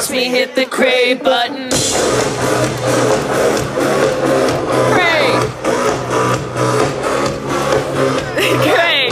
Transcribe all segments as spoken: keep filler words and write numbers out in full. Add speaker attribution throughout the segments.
Speaker 1: Watch me hit the cray button. Cray. Cray.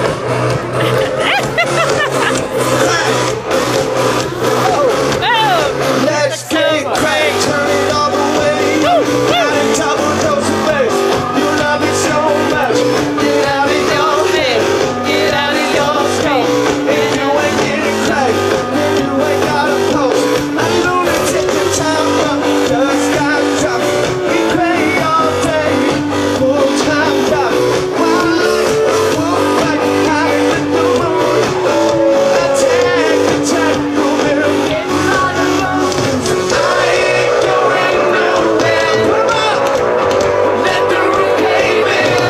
Speaker 1: Oh.
Speaker 2: Let's get cray, turn it all the way. Got a double dose of bass. You love it so much. Get out of your head, get out of your state. If you ain't getting cray, then you ain't got a post. A lunatic in town, but just got dropped. We cray all day, full time job. Wild life, wolf fight, high in the moon. Attack, attack, moving, getting on the road. I ain't going nowhere. Come on, let the room cave in.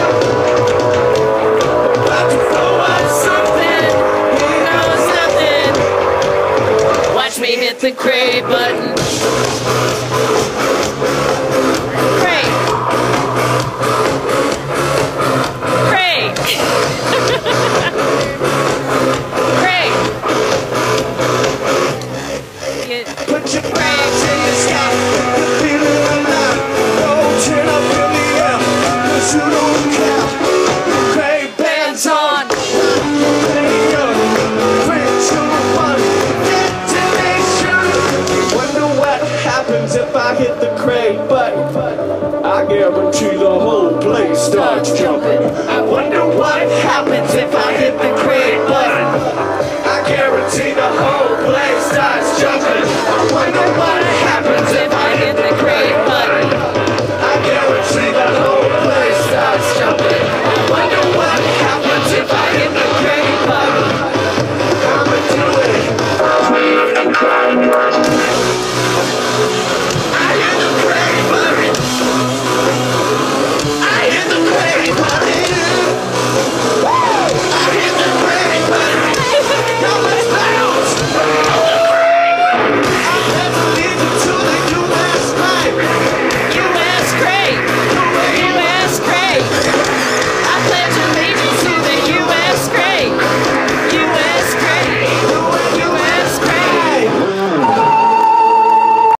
Speaker 2: About to throw up something, he knows nothing.
Speaker 1: Watch me hit the cray button. Cray. Cray. Cray. Get
Speaker 2: Put your hands in the sky, the feeling alive. Roll chin up in the air, 'cause you don't care. Cray bands on, play up, bring to one detonation. Wonder what happens if I hit the cray button. I guarantee the whole place starts jumping.